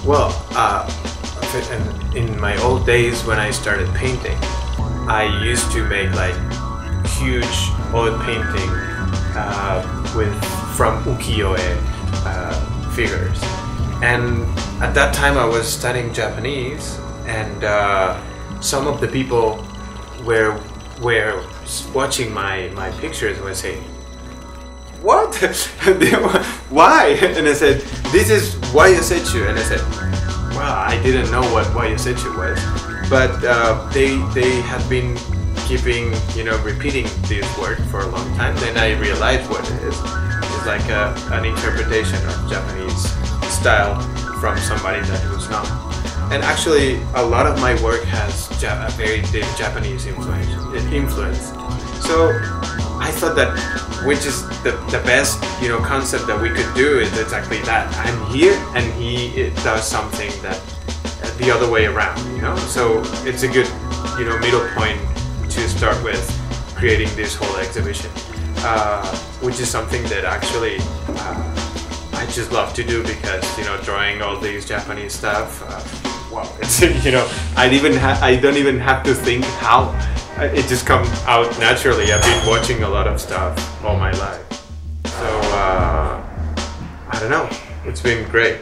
Well, in my old days when I started painting, I used to make like huge oil painting from ukiyo-e figures. And at that time I was studying Japanese, and some of the people were watching my pictures and were saying, "What? Why?" And I said, "This is Wayo-Secchu." And I said, "Well, I didn't know what Wayo-Secchu was." But they had been repeating this word for a long time. Then I realized what it is. It's like an interpretation of Japanese style from somebody that was not. And actually, a lot of my work has a very deep Japanese influence. So I thought that, which is the best concept that we could do, is exactly that. I'm here, and he does something that the other way around. So it's a good middle point to start with creating this whole exhibition, which is something that actually I just love to do, because drawing all these Japanese stuff, wow, it's I don't even have to think how. It just comes out naturally. I've been watching a lot of stuff all my life, so I don't know. It's been great.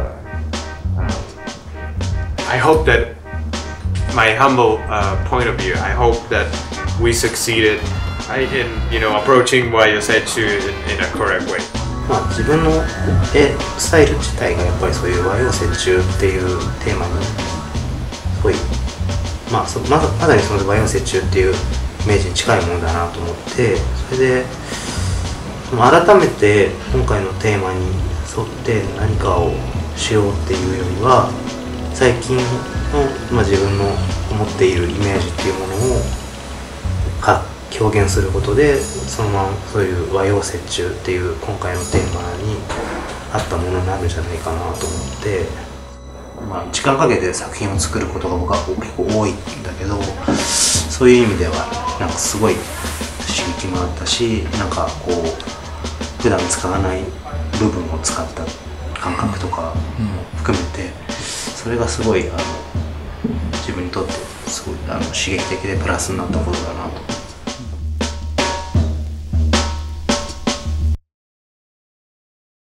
I hope that, my humble point of view, I hope that we succeeded in approaching Wayo-Secchu in a correct way. 自分のスタイル自体がやっぱりそういう和洋折衷っていうテーマにすごいまさにその和洋折衷っていうイメージに近いものだなと思って、それで改めて今回のテーマに沿って何かをしようっていうよりは、最近の、自分の思っているイメージっていうものを表現することで、そのままそういう和洋折衷っていう今回のテーマに合ったものになるんじゃないかなと思って、時間かけて作品を作ることが僕は結構多いんだけど、そういう意味ではなんかすごい刺激もあったし、なんかこう普段使わない部分を使った感覚とかも含めて、それがすごい自分にとってすごい刺激的でプラスになったことだなと。